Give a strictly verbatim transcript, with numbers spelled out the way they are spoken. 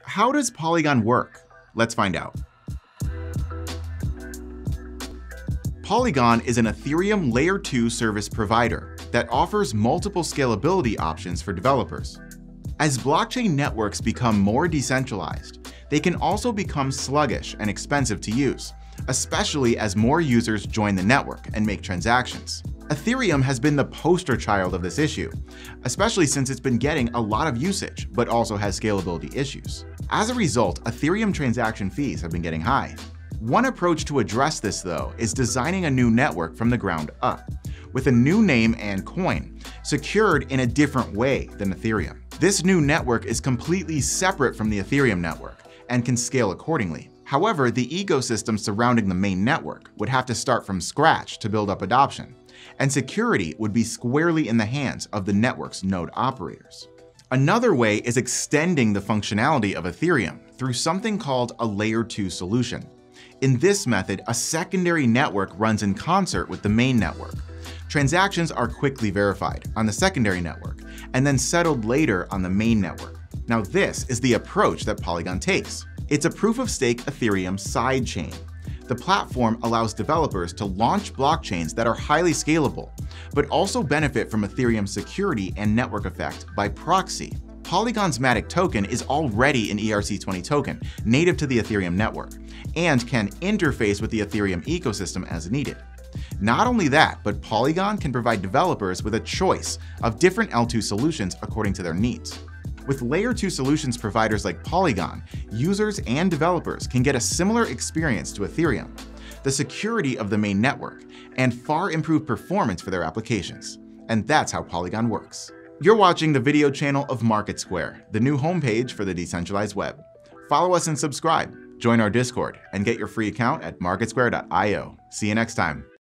how does Polygon work? Let's find out. Polygon is an Ethereum Layer two service provider that offers multiple scalability options for developers. As blockchain networks become more decentralized, they can also become sluggish and expensive to use, especially as more users join the network and make transactions. Ethereum has been the poster child of this issue, especially since it's been getting a lot of usage, but also has scalability issues. As a result, Ethereum transaction fees have been getting high. One approach to address this, though, is designing a new network from the ground up, with a new name and coin, secured in a different way than Ethereum. This new network is completely separate from the Ethereum network and can scale accordingly. However, the ecosystem surrounding the main network would have to start from scratch to build up adoption, and security would be squarely in the hands of the network's node operators. Another way is extending the functionality of Ethereum through something called a Layer two solution. In this method, a secondary network runs in concert with the main network. Transactions are quickly verified on the secondary network and then settled later on the main network. Now, this is the approach that Polygon takes. It's a proof-of-stake Ethereum sidechain. The platform allows developers to launch blockchains that are highly scalable, but also benefit from Ethereum's security and network effect by proxy. Polygon's MATIC token is already an E R C twenty token native to the Ethereum network and can interface with the Ethereum ecosystem as needed. Not only that, but Polygon can provide developers with a choice of different L two solutions according to their needs. With Layer two solutions providers like Polygon, users and developers can get a similar experience to Ethereum, the security of the main network, and far improved performance for their applications. And that's how Polygon works. You're watching the video channel of MarketSquare, the new homepage for the decentralized web. Follow us and subscribe, join our Discord, and get your free account at market square dot i o. See you next time.